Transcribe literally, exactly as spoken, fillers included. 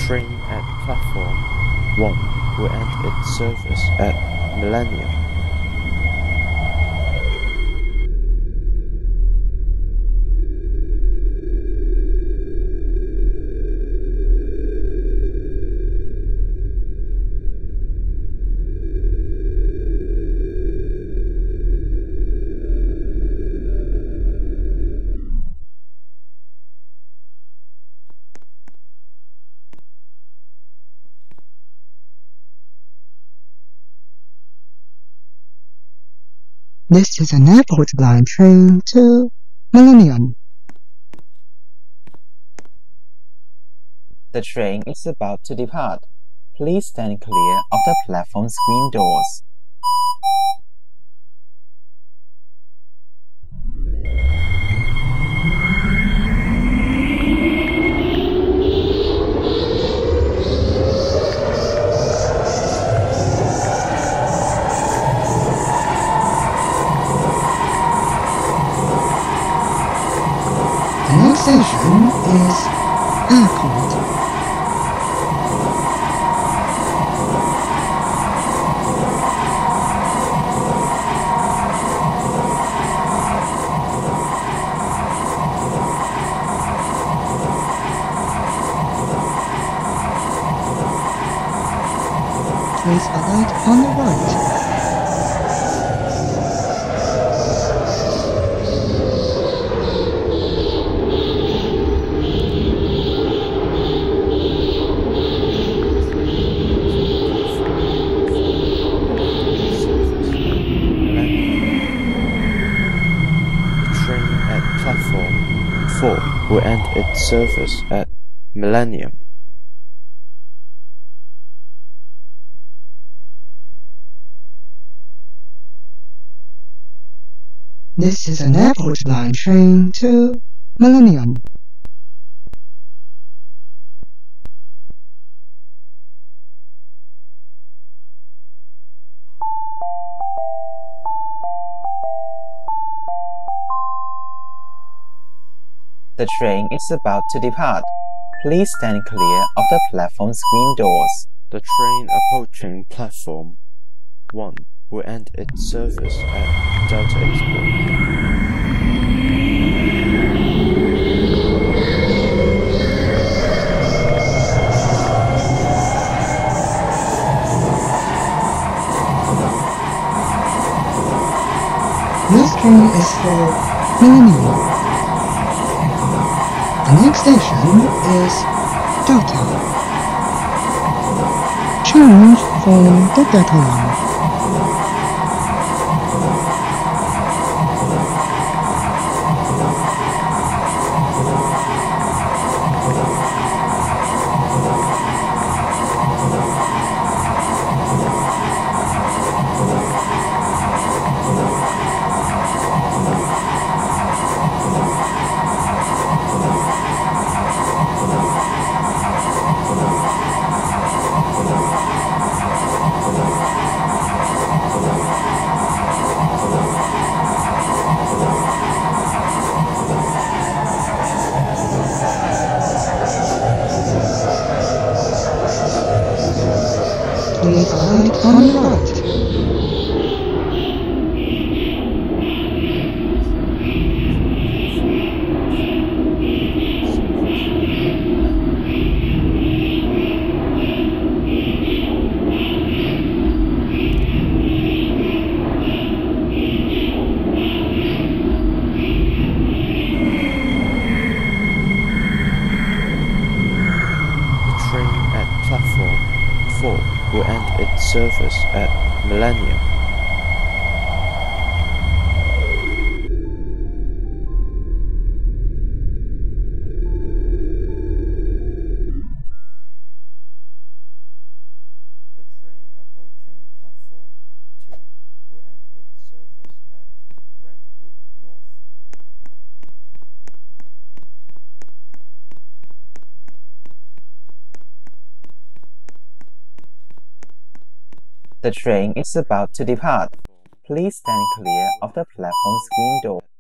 train at platform one will end its service at Millennium. This is an airport line train to Millennium. The train is about to depart. Please stand clear of the platform screen doors. The next station is Airport. Please alight on the right. Platform four will end its service at Millennium. This is an airport line train to Millennium. The train is about to depart. Please stand clear of the platform screen doors. The train approaching platform one will end its service at Delta Expo. This train is for Millennium. The next station is Delta. Change from the Delta line. Please alight on the right. The train at platform four will end its service at Millennium. The train approaching platform two will end its service at Brentwood North. The train is about to depart. Please stand clear of the platform screen door.